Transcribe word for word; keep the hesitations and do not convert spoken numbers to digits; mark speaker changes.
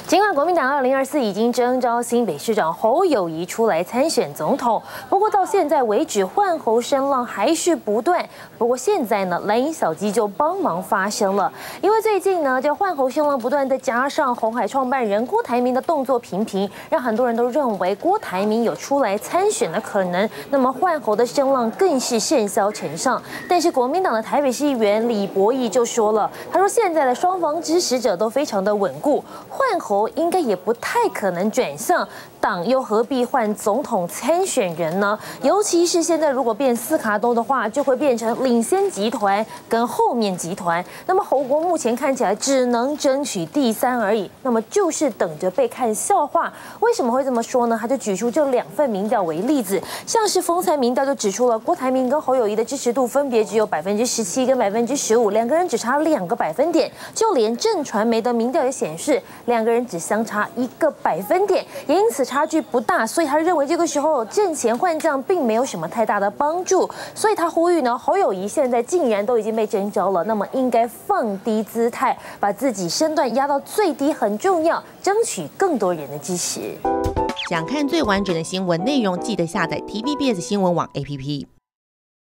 Speaker 1: 尽管国民党二零二四已经征召新北市长侯友宜出来参选总统，不过到现在为止，换侯声浪还是不断。不过现在呢，蓝营小鸡就帮忙发声了，因为最近呢，这换侯声浪不断，再加上鸿海创办人郭台铭的动作频频，让很多人都认为郭台铭有出来参选的可能。那么换侯的声浪更是甚嚣尘上。但是国民党的台北市议员李博义就说了，他说现在的双方支持者都非常的稳固，换侯应该也不太可能转向，党又何必换总统参选人呢？尤其是现在如果变四卡都的话，就会变成领先集团跟后面集团。那么侯国目前看起来只能争取第三而已，那么就是等着被看笑话。为什么会这么说呢？他就举出这两份民调为例子，像是风采民调就指出了郭台铭跟侯友宜的支持度分别只有百分之十七跟百分之十五，两个人只差两个百分点。就连正传媒的民调也显示，两个人只相差一个百分点，也因此差距不大，所以他认为这个时候阵前换将并没有什么太大的帮助，所以他呼吁呢，侯友宜现在竟然都已经被征召了，那么应该放低姿态，把自己身段压到最低很重要，争取更多人的支持。
Speaker 2: 想看最完整的新闻内容，记得下载 T V B S 新闻网 A P P。